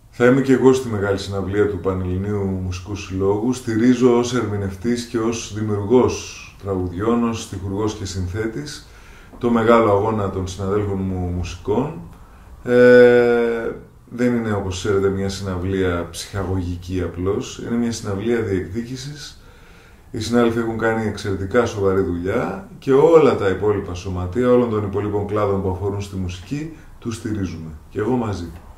Θα είμαι και εγώ στη μεγάλη συναυλία του Πανελληνίου Μουσικού Συλλόγου. Στηρίζω ως ερμηνευτής και ως δημιουργός τραγουδιών, ως στιχουργός και συνθέτης, το μεγάλο αγώνα των συναδέλφων μου μουσικών. Δεν είναι, όπως ξέρετε, μια συναυλία ψυχαγωγική απλώς. Είναι μια συναυλία διεκδίκησης. Οι συνάδελφοι έχουν κάνει εξαιρετικά σοβαρή δουλειά και όλα τα υπόλοιπα σωματεία, όλων των υπόλοιπων κλάδων που αφορούν στη μουσική, τους στηρίζουμε. Και εγώ μαζί.